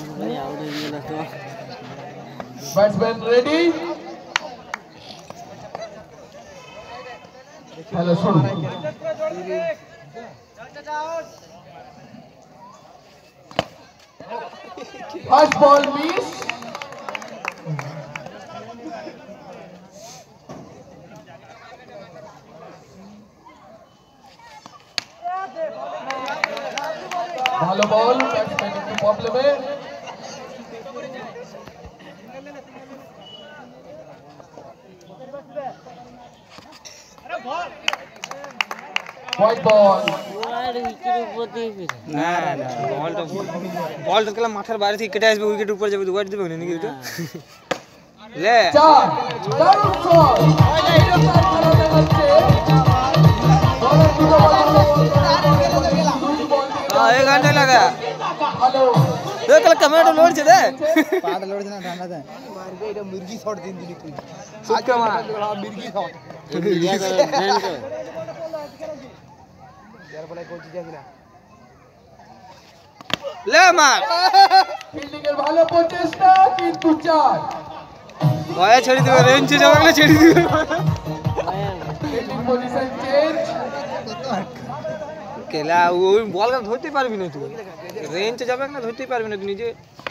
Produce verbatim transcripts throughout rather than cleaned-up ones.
Batsman ready. Hello, Shuru. First ball miss. Hello ball. Batsman into problem hai. White ball. না না বলটা বলটা কেলা মাথার বাইরে থেকে কেটে আসবে উইকেট উপরে যাবে উইকেট দিবে নাকি এটা লে চার দারুণ শট हां एक घंटे लगा हेलो दे कल कमेंट लोड छे दे पाट लोड छे ना ठांडा दे मार के एटा मुर्गी शॉट दिन दिली तू सुख के मार मुर्गी शॉट या कर ध्यान कर यार बोले कोई चीज है ना ले मार ফিল্ডিং এর ভালো প্রচেষ্টা কিন্তু চার গয়া ছেড়ে দিবে রেঞ্জে যাবে না ছেড়ে দিবে ফিল্ডিং পজিশন চেঞ্জ কেলা ওই বল কা ধরতে পারবি না তুই রেঞ্জে যাবে না ধরতে পারবি না তুই নিজে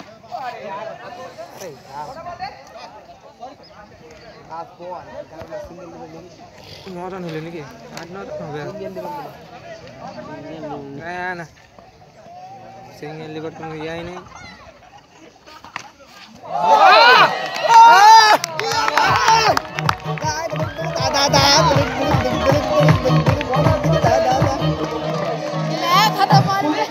हाथ बॉल सिंगल लेवल नौटा नहीं लेने के आठ नौटा हो गया ना ना सिंगल लिवर तो हुआ ही नहीं दादा खत्म मार में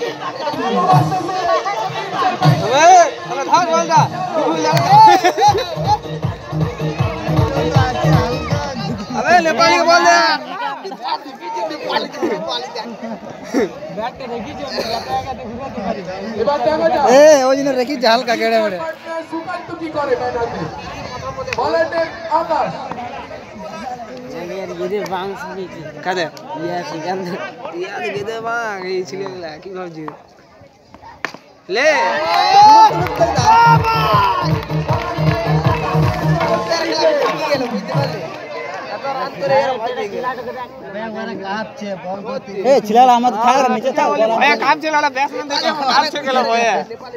अबे अबे भाग बोल का अबे नेपाली को बोल दे बैट के देखी जो लगाएगा देखूंगा तुम्हारी এবার দেখা যাক ए ओ जिन रेखी जाल का केड़े बड़े সুকান্ত কি করে ব্যাটারতে বলারতে আকাশ यार ये दे बांस नीचे কাদে या सिकंद ইয়ার গেদে বাং এই ছিলেলা কি ভাবছি ले ए छिलाला मत था नीचे था भैया काम चलाला बैट्समैन देखे काम से गेला भैया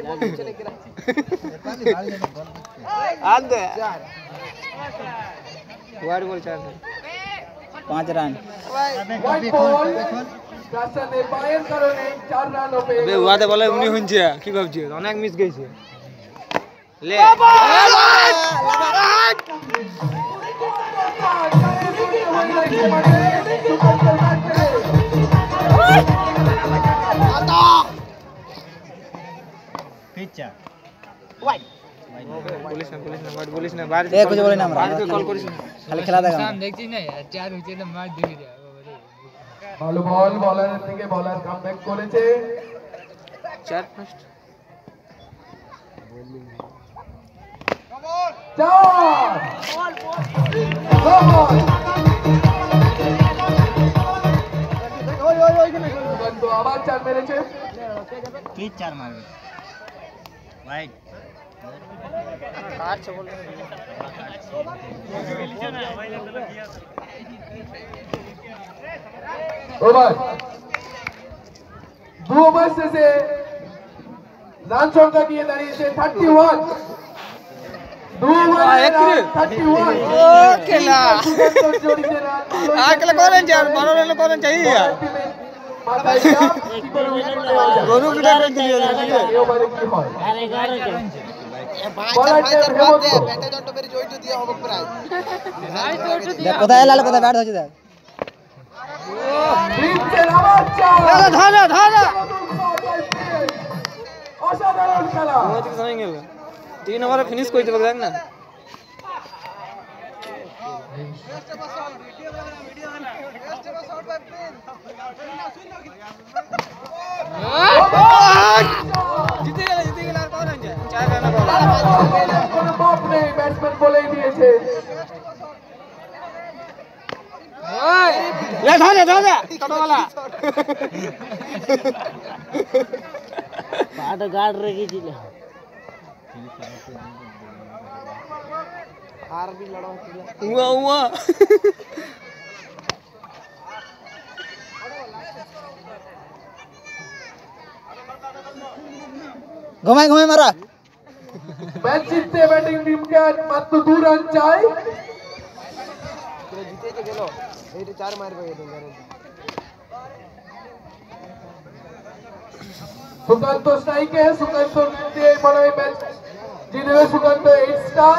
आन दे वाइड बॉल चार पांच रन হোয়াইট বল রাস্তাতে পায়ের কারণে চার রান হবে বে ওয়াদে বলে উনি হইছে কি ভাবছি অনেক মিস গইছে ले पिचा पुलिस ना पुलिस ना वाइड पुलिस ना बाहर ए कुछ बोले ना हमरा बाहर से कॉल करिस खाली खेला देगा शाम देखছি না চার হইছে না মার দিবি দে ভালো বল বলারের থেকে বলার কামব্যাক করেছে चार फर्स्ट চার বল ওই ওই ওই কিন্তু আবার চার মেরেছে की चार मारবে वाइड काट से बोल ওভার দু ওভার শেষে রান সংখ্যা নিয়ে দাঁড়িয়েছে থার্টি ওয়ান দু ওভারে থার্টি ওয়ান ओ खेला आ केला करें यार बारह रन करें चाहिए মাথায় চাপ কি করে উইকেট নেওয়া যায় दोनों की डायरेक्ट दिए এই ওভারে কি হয় আর এগারো জন বলার টেপ হেমন্ত ব্যাটে জন্ট মেরে জয়টু দিয়া হবে প্রায় ভাই তো ওটা দেখ কোথায় লাল কোথায় ব্যাট হচ্ছে দেখ প্রিন্সের আবার চার धारा धारा অসাধারণ খেলা बहुत की समझ गए तीन ओवर फिनिश कोई तो देख ना जीते गए जीते गए लाल कौन है चार रन কোনো বাপ নেই ব্যাটসম্যান বলেই দিয়েছে ओए ले धारा धारा टोटो वाला পাট গাড় রেখেছিল हार भी लड़ो हुआ हुआ घुमाई घुमाई मारा मैच जीतते बैटिंग टीम के मात्र दो रन चाहिए जीते के गेलो এই চার মার পেয়ে গেল सुकांत स्ट्राइक है सुकांत ने बड़ा मैच जीतने सुकांत आठ स्टार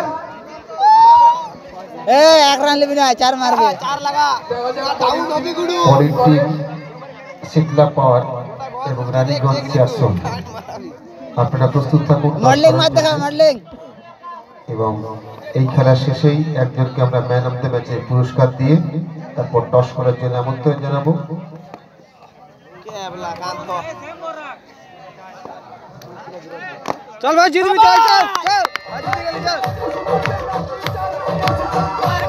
ए एक रन लेबি না চার মারবে চার লাগা ডাউন নবী গুডু পরের টিম শিকলা পাওয়ার এবং রানীগঞ্জ চেয়ারসন আপনারা প্রস্তুত থাকুন মডলিং মার দেখা মডলিং এবং এই খেলা শেষেই একজনকে আমরা ম্যান অফ দ্য ম্যাচের পুরস্কার দিয়ে তারপর টস করার জন্য আমন্ত্রণ জানাবো কেবলা কান্ত चल भाई जीत भी चल चल चल चल